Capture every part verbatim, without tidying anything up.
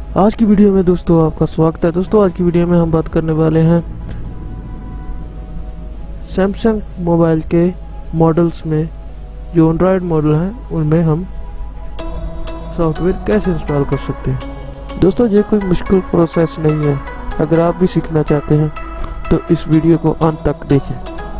आज की वीडियो में दोस्तों आपका स्वागत है। दोस्तों आज की वीडियो में हम बात करने वाले हैं सैमसंग मोबाइल के मॉडल्स में, जो एंड्रॉयड मॉडल हैं उनमें हम सॉफ्टवेयर कैसे इंस्टॉल कर सकते हैं। दोस्तों ये कोई मुश्किल प्रोसेस नहीं है। अगर आप भी सीखना चाहते हैं तो इस वीडियो को अंत तक देखें।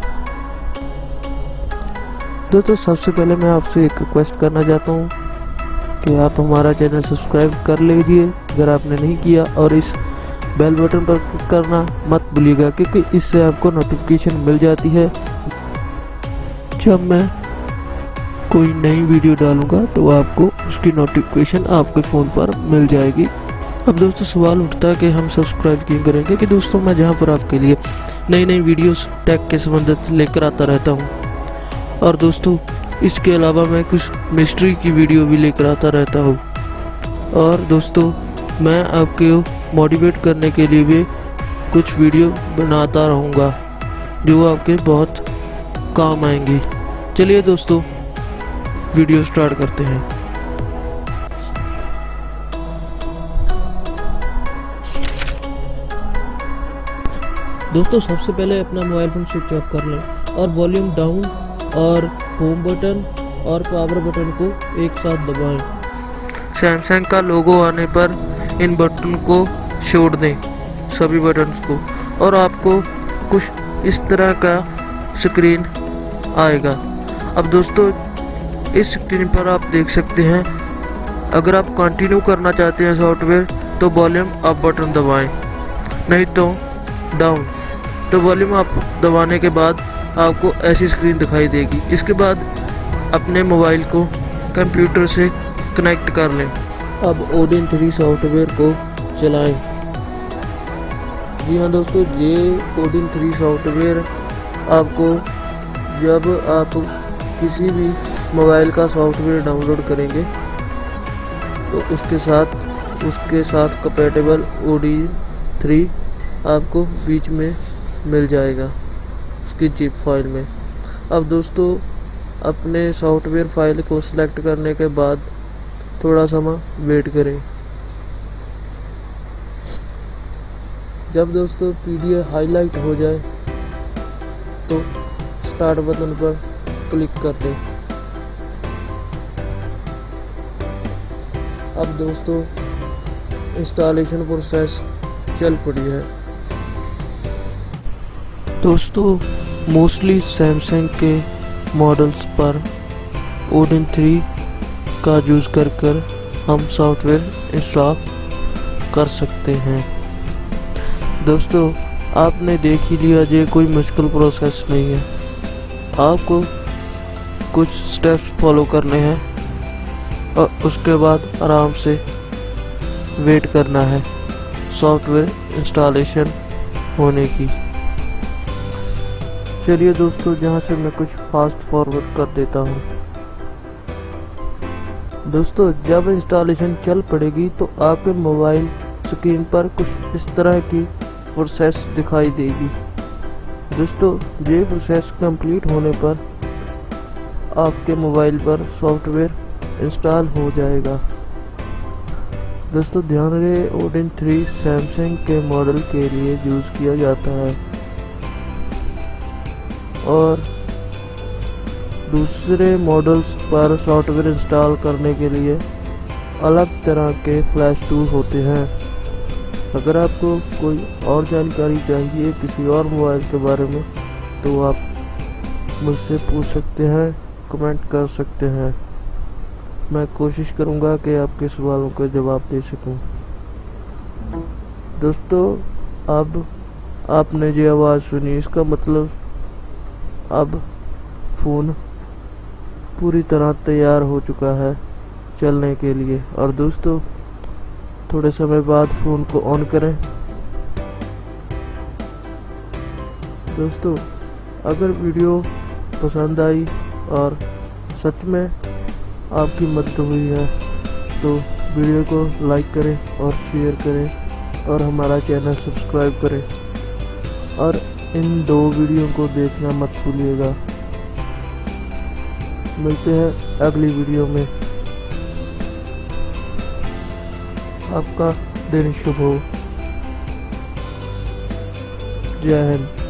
दोस्तों सबसे पहले मैं आपसे एक रिक्वेस्ट करना चाहता हूँ कि आप हमारा चैनल सब्सक्राइब कर लीजिए अगर आपने नहीं किया, और इस बेल बटन पर क्लिक करना मत भूलिएगा, क्योंकि इससे आपको नोटिफिकेशन मिल जाती है जब मैं कोई नई वीडियो डालूंगा, तो आपको उसकी नोटिफिकेशन आपके फ़ोन पर मिल जाएगी। अब दोस्तों सवाल उठता है कि हम सब्सक्राइब क्यों करेंगे, कि दोस्तों मैं जहां पर आपके लिए नई नई वीडियोस टेक के संबंधित लेकर आता रहता हूं, और दोस्तों इसके अलावा मैं कुछ मिस्ट्री की वीडियो भी लेकर आता रहता हूँ, और दोस्तों मैं आपको मोटिवेट करने के लिए भी कुछ वीडियो बनाता रहूँगा जो आपके बहुत काम आएंगी। चलिए दोस्तों वीडियो स्टार्ट करते हैं। दोस्तों सबसे पहले अपना मोबाइल फोन स्विच ऑफ कर लें और वॉल्यूम डाउन और होम बटन और पावर बटन को एक साथ दबाएं। सैमसंग का लोगो आने पर इन बटन को छोड़ दें, सभी बटन्स को, और आपको कुछ इस तरह का स्क्रीन आएगा। अब दोस्तों इस स्क्रीन पर आप देख सकते हैं, अगर आप कंटिन्यू करना चाहते हैं सॉफ्टवेयर तो वॉल्यूम अप बटन दबाएं, नहीं तो डाउन। तो वॉल्यूम अप दबाने के बाद आपको ऐसी स्क्रीन दिखाई देगी। इसके बाद अपने मोबाइल को कंप्यूटर से कनेक्ट कर लें। अब ओडिन थ्री सॉफ्टवेयर को चलाएं। जी हाँ दोस्तों, ये ओडिन थ्री सॉफ्टवेयर आपको जब आप किसी भी मोबाइल का सॉफ्टवेयर डाउनलोड करेंगे तो उसके साथ उसके साथ कंपैटिबल ओडिन थ्री आपको बीच में मिल जाएगा उसकी जिप फाइल में। अब दोस्तों अपने सॉफ्टवेयर फाइल को सिलेक्ट करने के बाद थोड़ा समय वेट करें। जब दोस्तों पीडीएफ हाईलाइट हो जाए तो स्टार्ट बटन पर क्लिक कर दें। अब दोस्तों इंस्टॉलेशन प्रोसेस चल पड़ी है। दोस्तों मोस्टली सैमसंग के मॉडल्स पर ओडिन थ्री का यूज़ कर कर हम सॉफ्टवेयर इंस्टॉल कर सकते हैं। दोस्तों आपने देख ही लिया, ये कोई मुश्किल प्रोसेस नहीं है। आपको कुछ स्टेप्स फॉलो करने हैं और उसके बाद आराम से वेट करना है सॉफ्टवेयर इंस्टॉलेशन होने की। चलिए दोस्तों यहाँ से मैं कुछ फास्ट फॉरवर्ड कर देता हूँ। दोस्तों जब इंस्टॉलेशन चल पड़ेगी तो आपके मोबाइल स्क्रीन पर कुछ इस तरह की प्रोसेस दिखाई देगी। दोस्तों ये प्रोसेस कंप्लीट होने पर आपके मोबाइल पर सॉफ्टवेयर इंस्टॉल हो जाएगा। दोस्तों ध्यान रहे, ओडिन थ्री सैमसंग के मॉडल के लिए यूज़ किया जाता है, और दूसरे मॉडल्स पर सॉफ्टवेयर इंस्टॉल करने के लिए अलग तरह के फ्लैश टूल होते हैं। अगर आपको कोई और जानकारी चाहिए किसी और मोबाइल के बारे में तो आप मुझसे पूछ सकते हैं, कमेंट कर सकते हैं। मैं कोशिश करूंगा कि आपके सवालों के जवाब दे सकूं। दोस्तों अब आपने जो आवाज़ सुनी, इसका मतलब अब फ़ोन पूरी तरह तैयार हो चुका है चलने के लिए। और दोस्तों थोड़े समय बाद फ़ोन को ऑन करें। दोस्तों अगर वीडियो पसंद आई और सच में आपकी मदद हुई है तो वीडियो को लाइक करें और शेयर करें, और हमारा चैनल सब्सक्राइब करें, और इन दो वीडियो को देखना मत भूलिएगा। मिलते हैं अगली वीडियो में। आपका दिन शुभ हो। जय हिंद।